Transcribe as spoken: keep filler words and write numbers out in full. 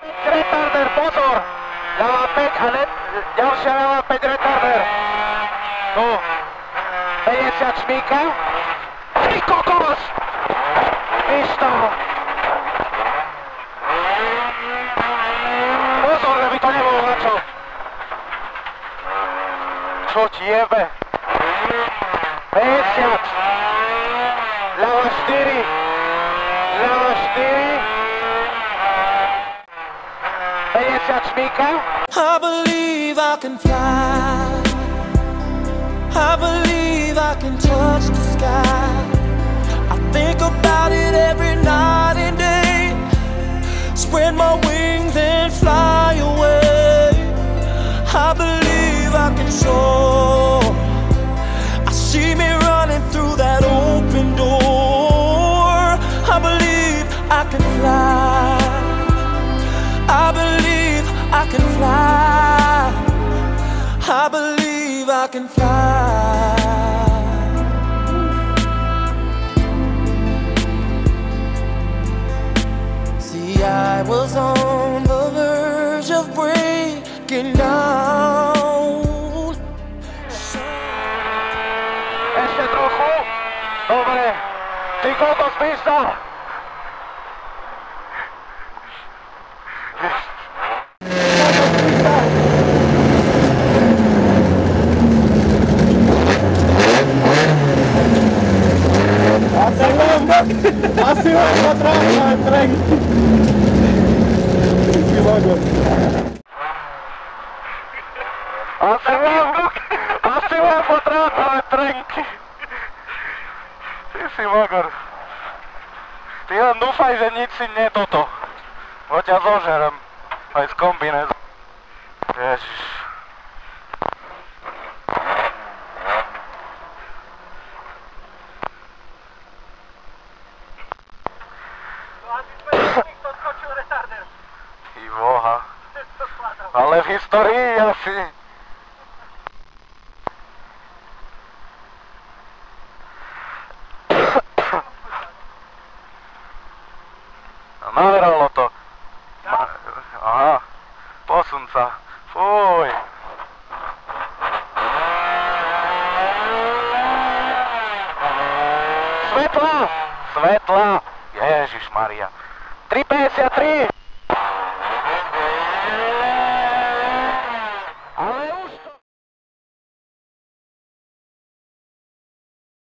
Retarder, pozor! Ľava päť a net, ďalšia ľava päť retarder. Tu. päťdesiat šmíka. Ty kokos! Išto. Pozor, aby to nebolo na čo. Čo ti jebe? päťdesiat. Ľava štyri. Ľava štyri. päťdesiat šmíka. I believe I can fly. I believe I can touch the sky. I think about it every night and day. Spread my wings and fly away. I believe I can soar. I see me running through that open door. I believe I can fly. I believe I can fly. I believe I can fly. See, I was on the verge of breaking down. Ešte trochu. Dobre. Ty kokos, píšta. Asi vám potrápame trenky. Ty magor. Asi vám, asi vám potrápame trenky. Ty si magor. Ty len dúfaj, že nič si nie toto. Bo ťa zožerem. Aj s kombinézom. Ježiš. Ty boha. Ale v histórii asi. Nameralo to. Aha. Posun sa. Fuj. Svetla. Svetla. Ježišmaria. tri päťdesiattri.